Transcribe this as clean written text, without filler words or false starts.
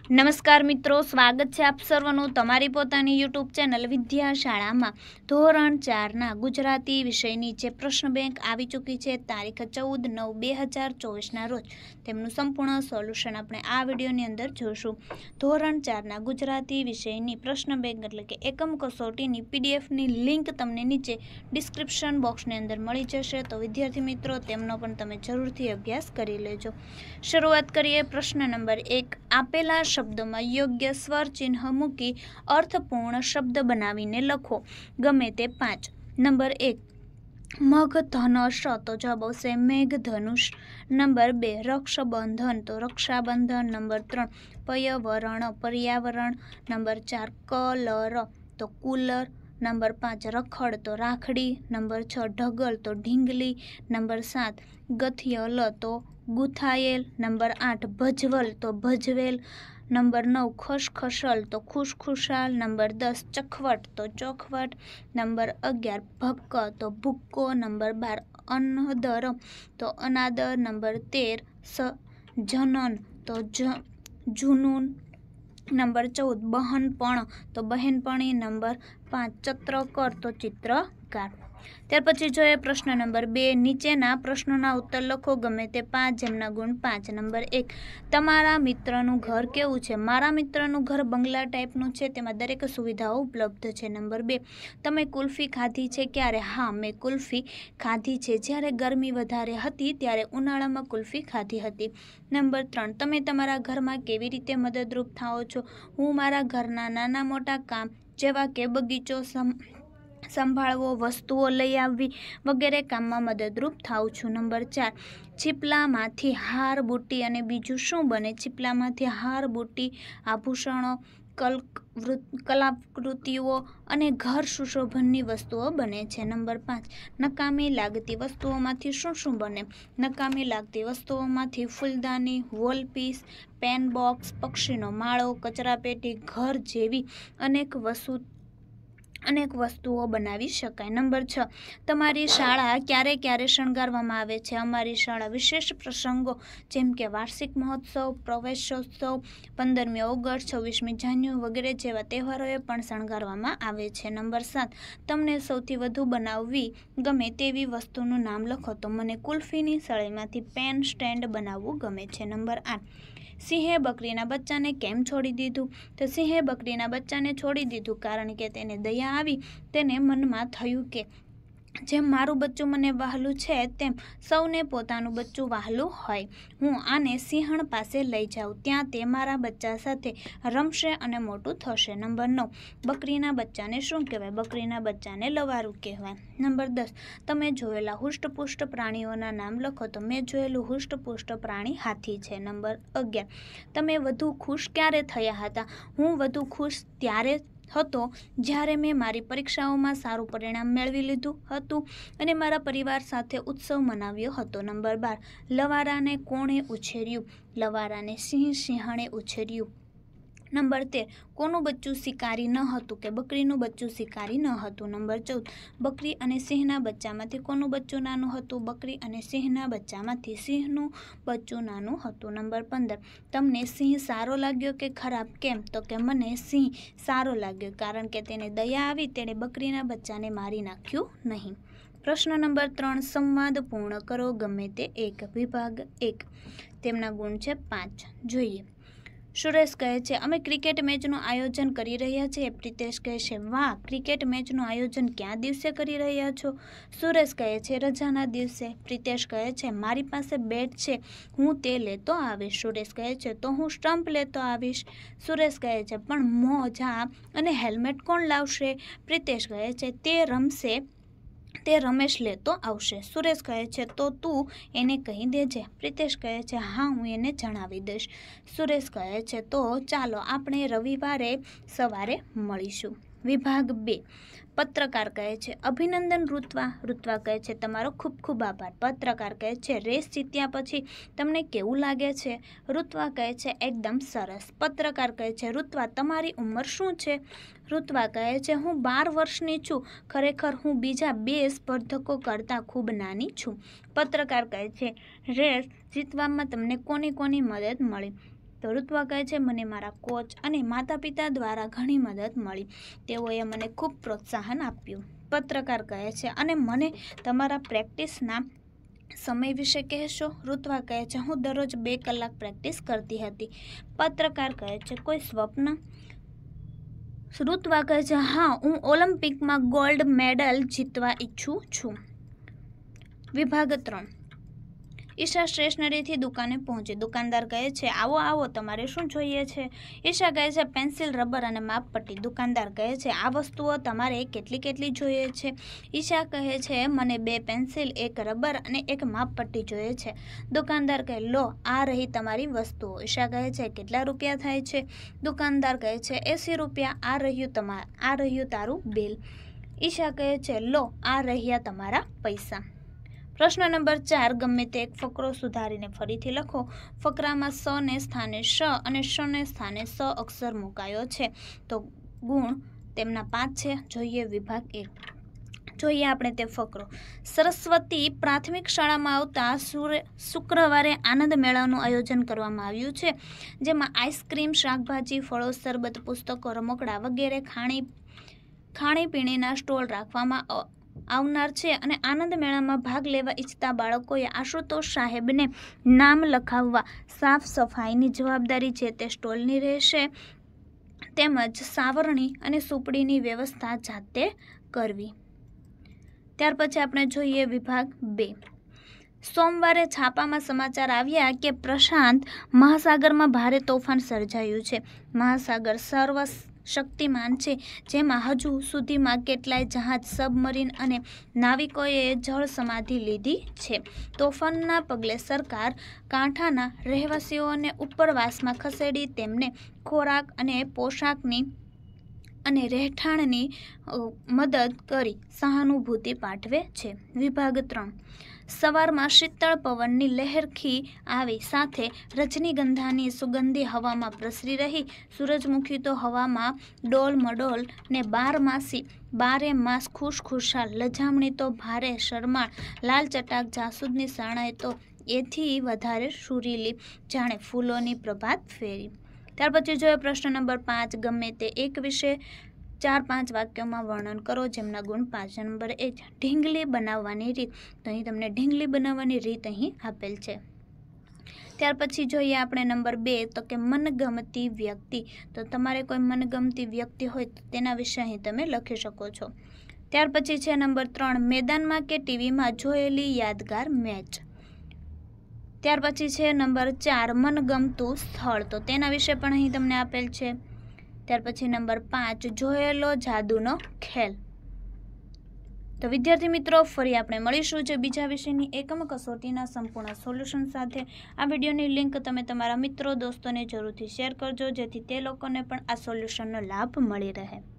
નમસ્કાર મિત્રો, સ્વાગત છે આપ સર્વનું તમારી પોતાની યુટ્યુબ ચેનલ વિદ્યાશાળામાં. ધોરણ 4ના ગુજરાતી વિષયની જે પ્રશ્ન બેંક આવી ચૂકી છે તારીખ 14/9/2024ના રોજ, તેમનું સંપૂર્ણ સોલ્યુશન આપણે આ વિડીયોની અંદર જોશું. ધોરણ 4ના ગુજરાતી વિષયની પ્રશ્ન બેંક એટલે કે એકમ કસોટીની પીડીએફની લિંક તમને નીચે ડિસ્ક્રિપ્શન બોક્સની અંદર મળી જશે. તો વિદ્યાર્થી મિત્રો, તેમનો પણ તમે જરૂરથી અભ્યાસ કરી લેજો. શરૂઆત કરીએ. પ્રશ્ન નંબર 1. આપેલા શબ્દોમાં યોગ્ય સ્વર ચિહ્ન મૂકી અર્થપૂર્ણ શબ્દ બનાવીને લખો. ગમે તે 5. નંબર 1. મઘધનુષ, તો જવાબ આવશે મેઘધનુષ. નંબર 2. રક્ષાબંધન, તો રક્ષાબંધન. નંબર 3. પર્યાવરણ, પર્યાવરણ. નંબર 4. કલર, તો કુલર. નંબર 5. રખડ, તો રાખડી. નંબર 6. ઢગલ, તો ઢીંગલી. નંબર 7. ગથિયલ, તો ગુથાયેલ. નંબર 8. ભજવલ, તો ભજવેલ. નંબર 9. ખસખસલ, તો ખુશખુશાલ. નંબર 10. ચખવટ, તો ચોખવટ. નંબર 11. ભક્ક, તો ભુક્કો. નંબર 12. અનદર, તો અનાદર. નંબર 13. જનન, તો જુનૂન. નંબર 14. બહનપણ, તો બહેનપણી. નંબર 5. ચિત્રકર, તો ચિત્રકાર. ત્યાર પછી જોઈએ પ્રશ્ન નંબર 2. નીચેના પ્રશ્નોના ઉત્તર લખો. ગમે તે 5, જેમના ગુણ 5. નંબર 1. તમારા મિત્રનું ઘર કેવું છે? મારા મિત્રનું ઘર બંગલા ટાઈપનું છે, તેમાં દરેક સુવિધાઓ ઉપલબ્ધ છે. નંબર 2. તમે કુલ્ફી ખાધી છે ક્યારે? હા, મેં કુલ્ફી ખાધી છે. જ્યારે ગરમી વધારે હતી ત્યારે ઉનાળામાં કુલ્ફી ખાધી હતી. નંબર 3. તમે તમારા ઘરમાં કેવી રીતે મદદરૂપ થાઓ છો? હું મારા ઘરના નાના મોટા કામ જેવા કે બગીચો સંભાળવો, વસ્તુઓ લઈ આવવી વગેરે કામમાં મદદરૂપ થાઉં છું. નંબર 4. છીપલામાંથી હાર, બુટ્ટી અને બીજું શું બને? છીપલામાંથી હાર, બુટ્ટી, આભૂષણો, કલાકૃતિઓ અને ઘર સુશોભનની વસ્તુઓ બને છે. નંબર 5. નકામી લાગતી વસ્તુઓમાંથી શું બને? નકામી લાગતી વસ્તુઓમાંથી ફૂલદાની, વોલપીસ, પેન બોક્સ, પક્ષીનો માળો, કચરાપેટી, ઘર જેવી અનેક વસ્તુઓ બનાવી શકાય. નંબર 6. તમારી શાળા ક્યારે શણગારવામાં આવે છે? અમારી શાળા વિશેષ પ્રસંગો જેમ કે વાર્ષિક મહોત્સવ, પ્રવેશોત્સવ, 15મી ઓગસ્ટ, 26મી જાન્યુઆરી વગેરે જેવા તહેવારોએ પણ શણગારવામાં આવે છે. નંબર 7. તમને સૌથી વધુ બનાવવી ગમે તેવી વસ્તુનું નામ લખો. તો મને કુલ્ફીની સળીમાંથી પેન સ્ટેન્ડ બનાવવું ગમે છે. નંબર 8. સિંહે બકરીના બચ્ચાને કેમ છોડી દીધું? તો સિંહે બકરીના બચ્ચાને છોડી દીધું કારણ કે તેને દયા આવી. તેને મનમાં થયું કે જેમ મારું બચ્ચું મને વહાલું છે તેમ સૌને પોતાનું બચ્ચું વહાલું હોય. હું આને સિંહણ પાસે લઈ જાઉં, ત્યાં તે મારા બચ્ચા સાથે રમશે અને મોટું થશે. નંબર 9. બકરીના બચ્ચાને શું કહેવાય? બકરીના બચ્ચાને લવારું કહેવાય. નંબર 10. તમે જોયેલા હુષ્ટપુષ્ટ પ્રાણીઓના નામ લખો. તો મેં જોયેલું હુષ્ટપુષ્ટ પ્રાણી હાથી છે. નંબર 11. તમે વધુ ખુશ ક્યારે થયા હતા? હું વધુ ખુશ ત્યારે હતો જ્યારે મેં મારી પરીક્ષાઓમાં સારું પરિણામ મેળવી લીધું હતું અને મારા પરિવાર સાથે ઉત્સવ મનાવ્યો હતો. નંબર 12. લવારાને કોણે ઉછેર્યું? લવારાને સિંહણે ઉછેર્યું. નંબર 13. કોનું બચ્ચું શિકારી ન હતું? કે બકરીનું બચ્ચું શિકારી ન હતું. નંબર 14. બકરી અને સિંહના બચ્ચામાંથી કોનું બચ્ચું નાનું હતું? બકરી અને સિંહના બચ્ચામાંથી સિંહનું બચ્ચું નાનું હતું. નંબર 15. તમને સિંહ સારો લાગ્યો કે ખરાબ? કેમ? તો કે મને સિંહ સારો લાગ્યો કારણ કે તેને દયા આવી, તેણે બકરીના બચ્ચાને મારી નાખ્યું નહીં. પ્રશ્ન નંબર 3. સંવાદ પૂર્ણ કરો. ગમે તે 1. વિભાગ 1. તેમના ગુણ છે 5. જોઈએ. સુરેશ કહે છે, અમે ક્રિકેટ મેચનું આયોજન કરી રહ્યા છીએ. પ્રિતેશ કહે છે, વાહ, ક્રિકેટ મેચનું આયોજન કયા દિવસે કરી રહ્યા છો? સુરેશ કહે છે, રજાના દિવસે. પ્રિતેશ કહે છે, મારી પાસે બેટ છે, હું તે લેતો આવીશ. સુરેશ કહે છે, તો હું સ્ટમ્પ લેતો આવીશ. સુરેશ કહે છે, પણ મોજા અને હેલ્મેટ કોણ લાવશે? પ્રિતેશ કહે છે, તે રમેશ લેતો આવશે. સુરેશ કહે છે, તો તું એને કહી દેજે. પ્રિતેશ કહે છે, હા, હું એને જણાવી દઈશ. સુરેશ કહે છે, તો ચાલો આપણે રવિવારે સવારે મળીશું. વિભાગ 2. પત્રકાર કહે છે, અભિનંદન ઋત્વા. ઋત્વા કહે છે, તમારો ખૂબ ખૂબ આભાર. પત્રકાર કહે છે, રેસ જીત્યા પછી તમને કેવું લાગે છે? ઋત્વા કહે છે, એકદમ સરસ. પત્રકાર કહે છે, ઋત્વા, તમારી ઉંમર શું છે? ઋત્વા કહે છે, હું 12 વર્ષની છું. ખરેખર હું બીજા 2 સ્પર્ધકો કરતાં ખૂબ નાની છું. પત્રકાર કહે છે, રેસ જીતવામાં તમને કોની મદદ મળી? તો ઋત્વા કહે છે મને મારા કોચ અને માતા પિતા દ્વારા ઘણી મદદ મળી, તેઓએ મને ખૂબ પ્રોત્સાહન આપ્યું. પત્રકાર કહે છે અને મને તમારા પ્રેક્ટિસના સમય વિશે કહેશો? ઋત્વા કહે છે હું દરરોજ 2 કલાક પ્રેક્ટિસ કરતી હતી. પત્રકાર કહે છે કોઈ સ્વપ્ન? ઋત્વા કહે છે હા, હું ઓલિમ્પિકમાં ગોલ્ડ મેડલ જીતવા ઈચ્છું છું. વિભાગ 3. ઈશા સ્ટેશનરીથી દુકાને પહોંચી. દુકાનદાર કહે છે આવો આવો, તમારે શું જોઈએ છે? ઈશા કહે છે પેન્સિલ, રબર અને માપપટ્ટી. દુકાનદાર કહે છે આ વસ્તુઓ તમારે કેટલી જોઈએ છે? ઈશા કહે છે મને 2 પેન્સિલ, 1 રબર અને 1 માપપટ્ટી જોઈએ છે. દુકાનદાર કહે લો, આ રહી તમારી વસ્તુઓ. ઈશા કહે છે કેટલા રૂપિયા થાય છે? દુકાનદાર કહે છે 80 રૂપિયા. આ રહ્યું તારું બિલ. ઈશા કહે છે લો, આ રહ્યા તમારા પૈસા. પ્રશ્ન નંબર 4. ગમે તે એક ફકરો સુધારીને ફરીથી લખો. ફકરામાં સ ને સ્થાને શ અને શ ને સ્થાને સ અક્ષર મુકાયો છે, તો ગુણ તેમના 5 છે. જોઈએ વિભાગ 1. જોઈએ આપણે તે ફકરો. સરસ્વતી પ્રાથમિક શાળામાં આવતા શુક્રવારે આનંદ મેળાનું આયોજન કરવામાં આવ્યું છે, જેમાં આઈસ્ક્રીમ, શાકભાજી, ફળો, શરબત, પુસ્તકો, રમકડા વગેરે ખાણીપીણીના સ્ટોલ રાખવામાં આવનાર છે અને આનંદ મેળામાં ભાગ લેવા ઈચ્છતા બાળકોએ આશુતોષ સાહેબને નામ લખાવવા સાફ સફાઈની જવાબદારી જે તે સ્ટોલની રહેશે, તેમજ સાવરણી અને સુપડીની વ્યવસ્થા જાતે કરવી. ત્યાર પછી આપણે જોઈએ વિભાગ 2. સોમવારે છાપામાં સમાચાર આવ્યા કે પ્રશાંત મહાસાગરમાં ભારે તોફાન સર્જાયું છે. મહાસાગર સર્વશક્તિમાન છે, જેમાં હજુ સુધીમાં કેટલાય જહાજ, સબમરીન અને નાવિકોએ જળ સમાધિ લીધી છે. તોફાનના પગલે સરકાર કાંઠાના રહેવાસીઓને ઉપરવાસમાં ખસેડી તેમને ખોરાક અને પોશાકની અને રહેઠાણની મદદ કરી સહાનુભૂતિ પાઠવે છે. વિભાગ 3. સવારમાં શીતળ પવનની લહેરખી આવી, સાથે રજનીગંધાની સુગંધી હવામાં પ્રસરી રહી. સૂરજમુખી તો હવામાં ડોલમડોલ ને 12 માસ ખુશખુશાલ. લજામણી તો ભારે શરમાળ. લાલ ચટાક જાસૂદની શરણાઈ તો એથી વધારે સુરીલી, જાણે ફૂલોની પ્રભાત ફેરી. ત્યાર પછી જોઈએ પ્રશ્ન નંબર 5. ગમે તે એક વિશે 4-5 વાક્યોમાં વર્ણન કરો, જેમના ગુણ 5. નંબર 1. ઢીંગલી બનાવવાની રીત. તો અહીં તમને ઢીંગલી બનાવવાની રીત અહીં આપેલ છે. ત્યાર પછી જોઈએ આપણે નંબર 2, તો કે મનગમતી વ્યક્તિ. તો તમારે કોઈ મનગમતી વ્યક્તિ હોય તો તેના વિશે અહીં તમે લખી શકો છો. ત્યાર પછી છે નંબર 3. મેદાનમાં કે ટીવીમાં જોયેલી યાદગાર મેચ. ત્યાર પછી છે નંબર 4. મનગમતું સ્થળ. તો તેના વિશે પણ અહીં તમને આપેલ છે. ત્યાર પછી નંબર 5. જોયેલો જાદુનો ખેલ. તો વિદ્યાર્થી મિત્રો, ફરી આપણે મળીશું જે બીજા વિષયની એકમ કસોટીના સંપૂર્ણ સોલ્યુશન સાથે. આ વિડીયોની લિંક તમે તમારા મિત્રો દોસ્તોને જરૂરથી શેર કરજો, જેથી તે લોકોને પણ આ સોલ્યુશનનો લાભ મળી રહે.